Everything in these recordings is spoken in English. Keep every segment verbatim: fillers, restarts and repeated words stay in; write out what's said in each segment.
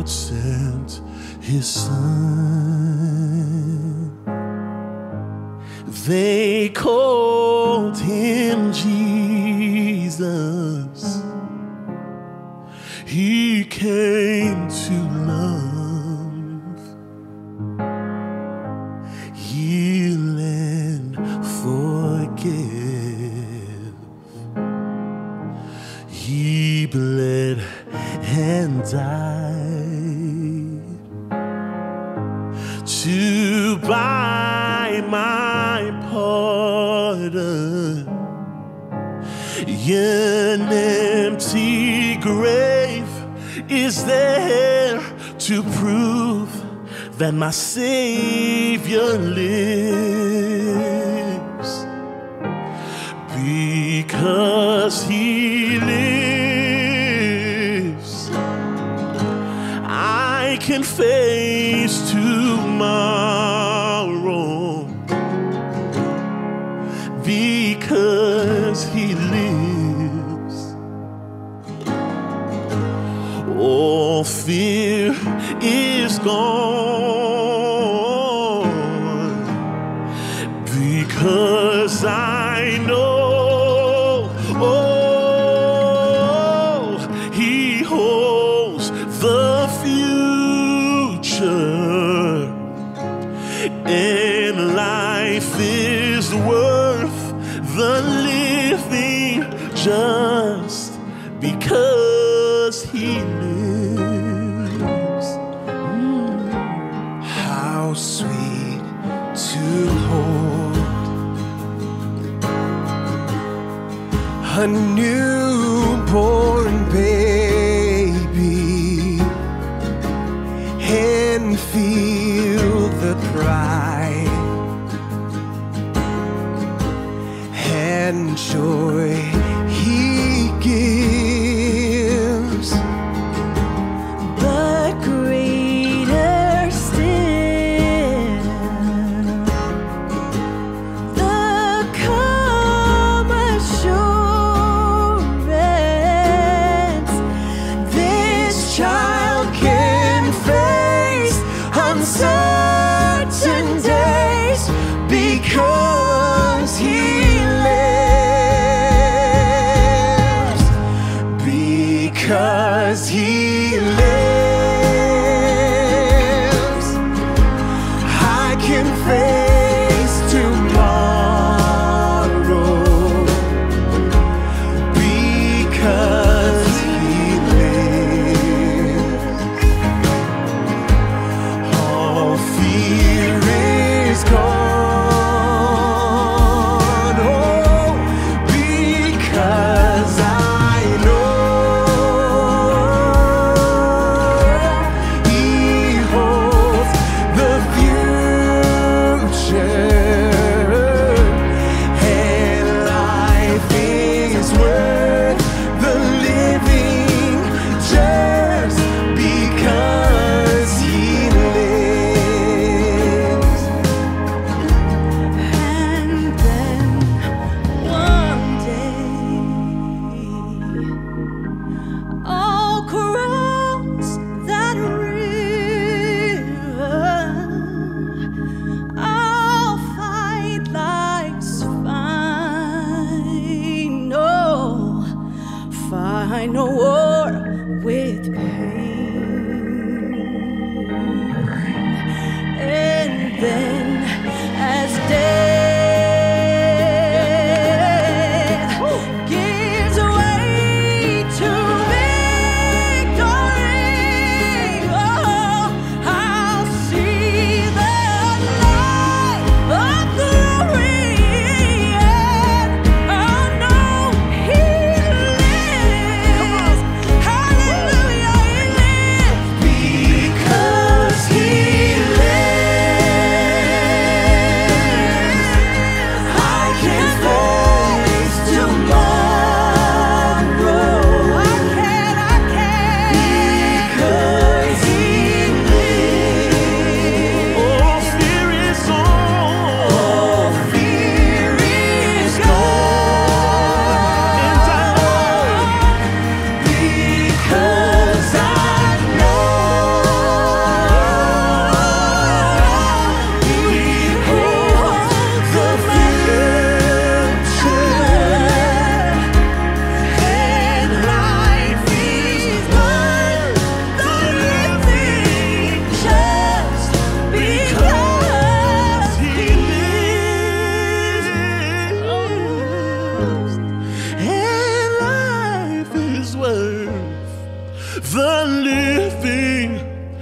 God sent his son. They called him Jesus. He came to love, heal and forgive. He bled and died to buy my pardon. An empty grave is there to prove that my Savior lives. Because he lives, I can face tomorrow. Because he lives, all fear is gone. Because I know, oh, he holds the future, and life is worth the living just because he lives. Mm. How sweet to hold a newborn baby and feel the pride and joy he gives. But greater still, the calm assurance this child can face uncertain days because he because he lives, I can face tomorrow. Because he lives, all fear is gone. Oh, because I find no war with pain. And then as death gives way to victory, oh, I'll see the light of glory, and I'll know he lives. Hallelujah, he lives. worth the living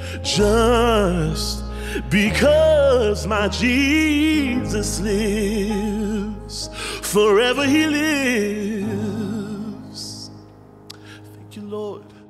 just because my Jesus lives. Forever he lives. Thank you, Lord.